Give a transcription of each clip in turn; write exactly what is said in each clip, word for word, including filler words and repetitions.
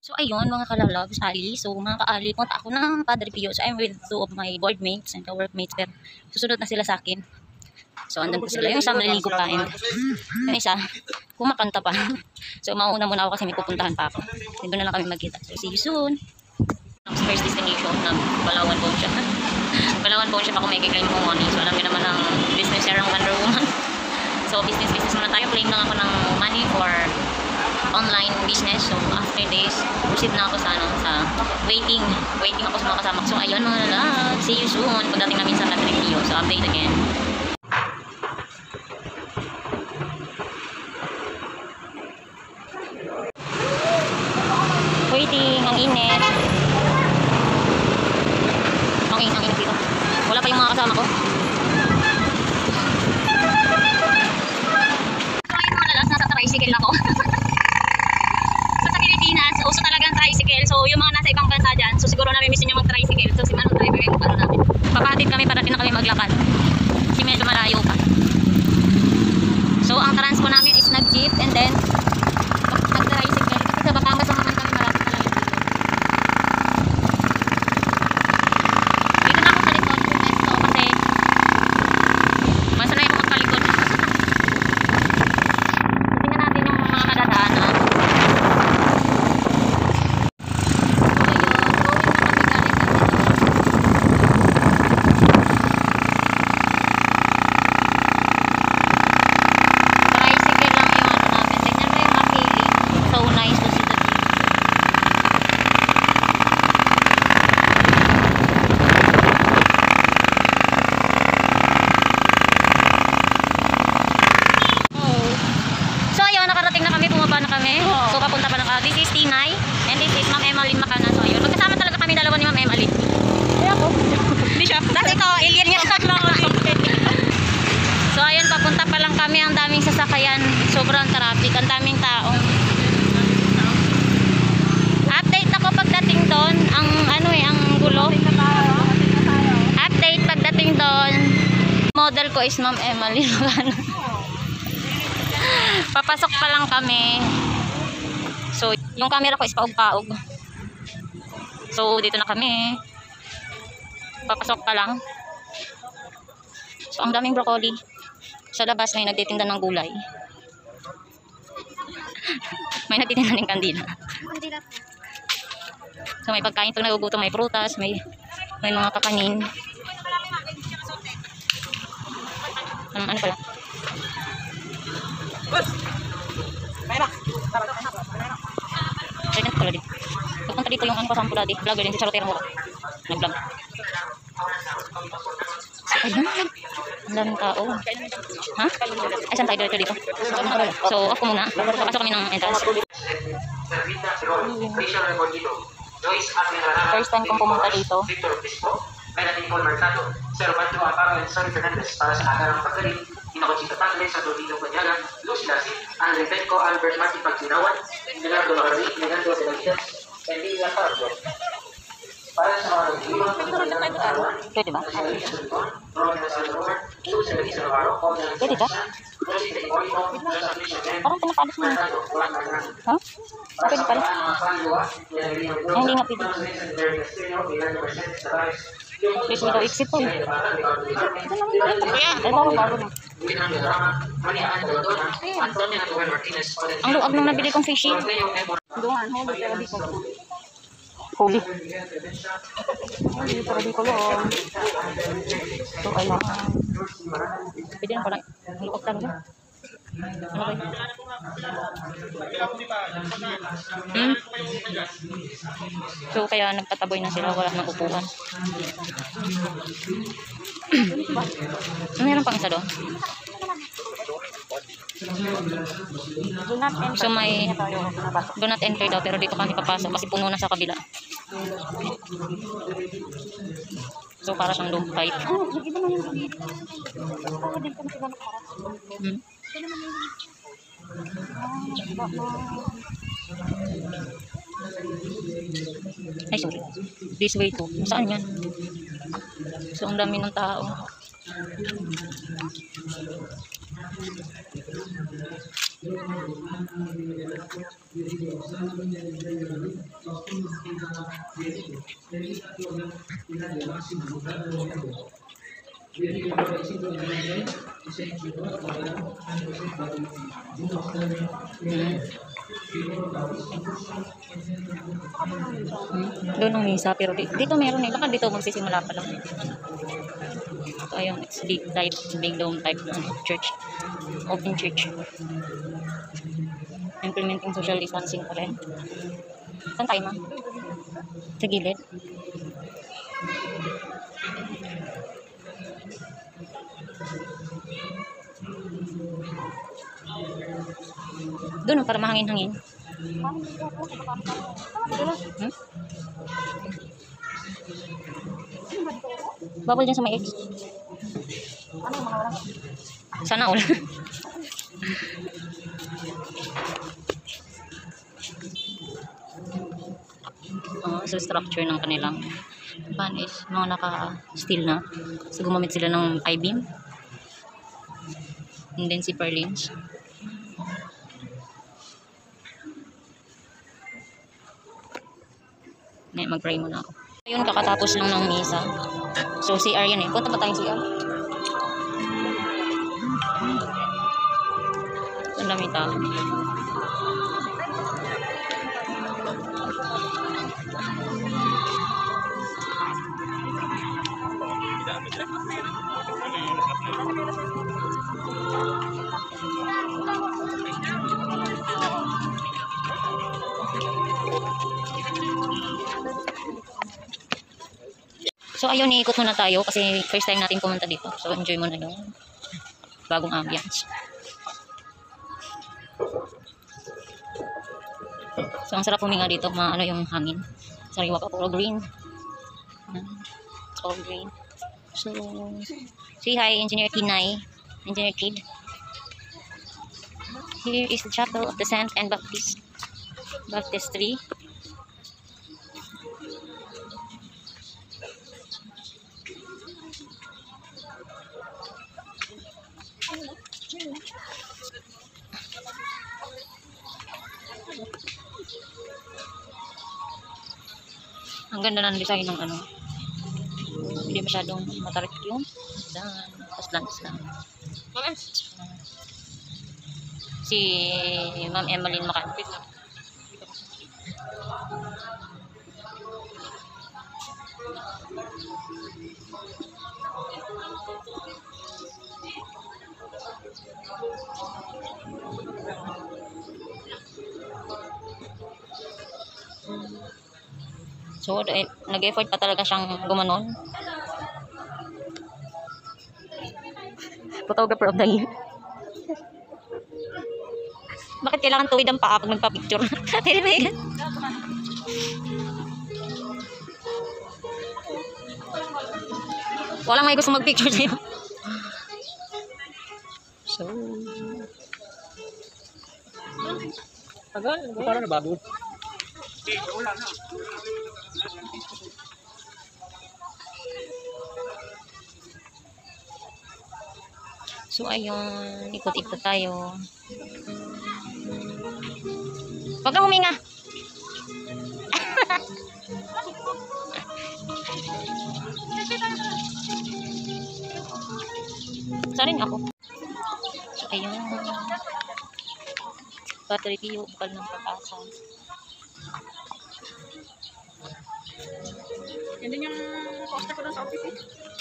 So ayun mga kalalabs, Ali. So mga kaali, punta ako ng Padre Pio. So I'm with two of my board mates and co-workmates. Pero susunod na sila sa akin. So andun po sila. Yung isa maliligo pa and yung isa kumakanta pa. So mauna muna ako kasi may pupuntahan pa ako. Doon na lang kami magkita. So see you soon. First destination ng Palawan Pawnshop. Palawan Pawnshop ako may kiklaim kong money. So alam niyo naman ang business share ng Wonder Woman. So business business muna tayo. Claim lang ako ng money for online business. So after this, proceed na ako sa ano, sa waiting. Waiting ako sa mga kasama. So ayun mga lalab, see you soon. Pagdating namin sa Padre Pio. So update again. Waiting, ang init. Ang init, ang init dito. Wala pa yung mga kasama ko. So ayun mga lalabs, nasa tricycle ako. Uso talaga ang tricycle. So, yung mga nasa ibang bansa dyan, so siguro namimiss nyo mag-tricycle. So, si Manong driver yung ano namin. Papahatid kami para din na kami maglakad. Kasi medyo malayo pa. So, ang transpo namin is nag-jeep and then nag-tricycle. Kasi sa Batangas naman kami malapit talaga dito. Dito na ako sa likod. So, kasi masanay ako magpalikod. Tingnan natin yung mga kadadaanan. So papunta pa lang ka. This is Tinay and this is Ma'am Emmalyn Macana. So ayun, magkasama talaga kami dalawa ni Ma'am Emmalyn. Ay ako. Hindi siya. Tapos ito, alien niya. So ayun, papunta pa lang kami. Ang daming sasakayan. Sobrang traffic. Ang daming tao. Update ako pagdating doon. Ang ano eh, ang gulo. Update pagdating doon. Model ko is Ma'am Emmalyn Macana. Papasok pa lang kami. So, yung camera ko is paug-paug. So, dito na kami. Papasok pa lang. So, ang daming broccoli. Sa labas may nagtitinda ng gulay. May nagtitinda ng kandila. So, may pagkain pag nagugutom, may prutas, may may mga kakanin. Um, ano pala? Ganyan pala din. Pagpunta dito yung ano kasampo dati. Vlogger din si Charotero mo. Nag-vlog. Ayun. Ang daming tao. Ha? Ay, saan tayo dito dito? So, off ko muna. Papasok kami ng entrance. First time kong pumunta dito. Benedict Paul Mercado, Sir Banjo Aparo and Sonny Fernandez para sa agarang pagkarin, Inocochito Tagle, sa Dodino Banyaga, Lucy Lassi, Andre Benco, Albert Martin Pagkinawan, Leonardo Lacardi, Leonardo Sedavidas, and Lilia Cardo. Para sa mga nagdiwang ng pagkakaan, pwede ba? Pwede ba? Parang pinapaalis mo. Ha? Pwede pala? Ay, hindi nga pwede. Please, ito exit po. Ay, bago bago na. Ang luag nung nabili kong fishing. Doon, holy pero di ko. Holy. Holy pero di ko lang. So, kailangan. Pwede na parang luag talaga. Ano ba? Hmm? So, kaya nagpataboy na sila. Wala nang upuan. Meron pang isa doon. So, may do not enter daw. Pero dito kami papasok kasi puno na sa kabila. So, para siyang low pipe. Hmm? Ay, sorry. This way to. Saan yan? So, ang dami ng tao. Thank you. Hmm. Doon ang misa, pero dito, dito meron eh. Baka dito magsisimula pa lang. Ito yung it's big type, big dome type ng church. Open church. Implementing social distancing pa rin. Saan tayo, ma? Sa gilid. Doon, para mahangin-hangin. Hmm? Bawal dyan sa may eggs. Sana all. Oh, so structure ng kanilang pan is mga naka-steel na. So gumamit sila ng I-beam. And then si purlins. Ngayon, mag-pray muna ako. Ayun, kakatapos lang ng misa. So, C R yan eh. Punta ba tayong C R? Ang dami tao. So ayun, iikot muna tayo kasi first time natin pumunta dito. So enjoy muna yung bagong ambience. So ang sarap huminga dito, maano yung hangin. Sariwa pa, puro green. It's all green. So, say hi, Engineer Kinay, Engineer Kid. Here is the chapel of the Saint and Baptist Baptistry. Ang ganda ng design ng ano. Hindi masyadong matarik yung dan. Tapos lang. Si Ma'am Emmeline Macanpit. So, eh, nag-effort pa talaga siyang gumanon. Photographer of the year. Bakit kailangan tuwid ang paa pag nagpa-picture? Walang may gusto mag-picture sa'yo. So, tagal, parang nabago. so ayun, ikot-ikot tayo. Huwag kang huminga. Sarin ako. So ayun. Padre Pio, bukal ng pag-asa. Yan din yung poster ko doon sa office eh.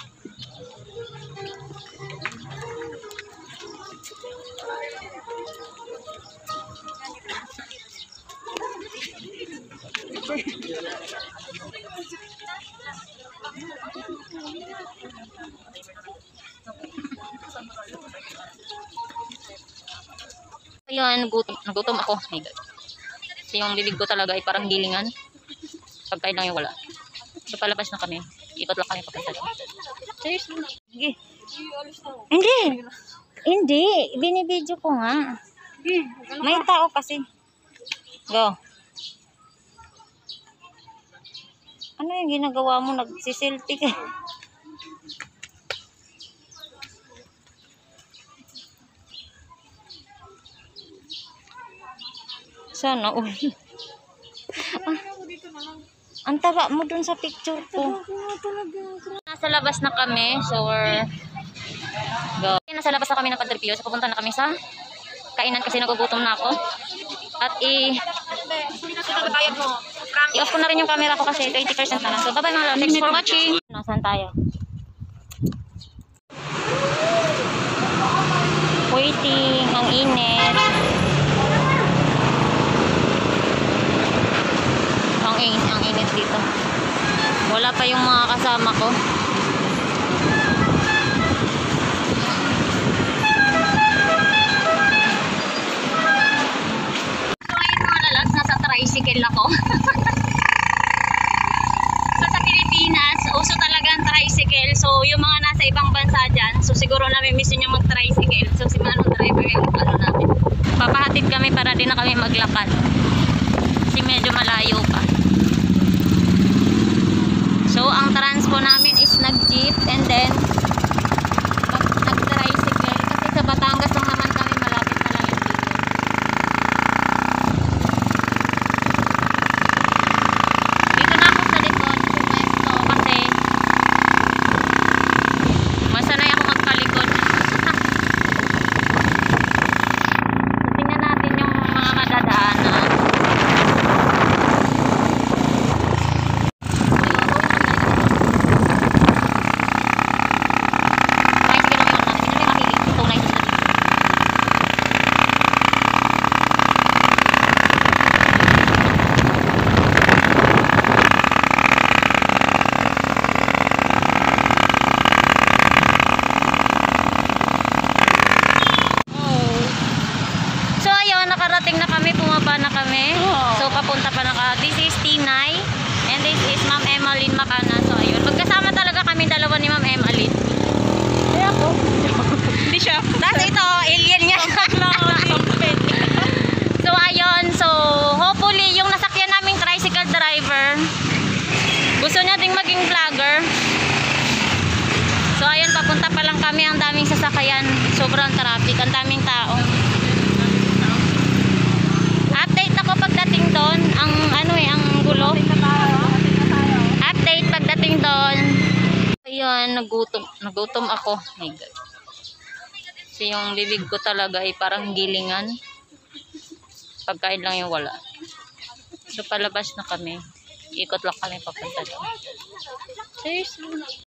Ayun, gutom, nagutom ako. My God. So yung bibig ko talaga ay parang gilingan. Pagkain lang yung wala. So palabas na kami. Ikot lang kami papunta doon. Seriously? Sige. Hindi. Hindi. Binibidyo ko nga. May tao kasi. Go. Ano yung ginagawa mo? Nagsiselfie ka. Sana all. Ah. Ang taba mo dun sa picture ko. Nasa labas na kami. So, we're... Go. Nasa labas na kami ng Padre Pio. So, pupunta na kami sa kainan kasi nagugutom na ako. At i... I-off ko na rin yung camera ko kasi twenty percent na lang. So, bye-bye mga love. Thanks for watching. Nasaan tayo? Waiting. Ang init. Ang init, ang init dito. Wala pa yung mga kasama ko. So ayun mga lalas, nasa tricycle ako. So sa Pilipinas, uso talaga ang tricycle. So yung mga nasa ibang bansa dyan, so siguro nami-miss nyo mag-tricycle. So si Manong driver yung ano namin. Papahatid kami para din na kami maglakad. Kasi medyo malayo pa. So, ang transpo namin is nag-jeep and then nag-tricycle. Kasi sa Batangas lang naman kami, malapit na lang yung dito. Dito na ako sa likod. Pumesto kasi masanay ako magpalikod. So, tingnan natin yung mga kadadaanan. Nakarating na kami, pumaba na kami. So, papunta pa na ka. This is Tinay. And this is Ma'am Emmalyn Macana. So, ayun. Magkasama talaga kami dalawa ni Ma'am Emmalyn. Kaya ako. Hindi siya. Tapos ito, alien niya. So, ayun. So, hopefully, yung nasakyan naming tricycle driver, gusto niya ding maging vlogger. So, ayun. Papunta pa lang kami. Ang daming sasakyan. Sobrang traffic. Ang daming tao. Update ako pagdating doon, ang ano eh, ang gulo. Update pagdating doon. Ayun, nagutom, nagutom ako. My God. Kasi yung bibig ko talaga ay parang gilingan. Pagkain lang yung wala. So palabas na kami. Ikot lang kami papunta doon. Seriously.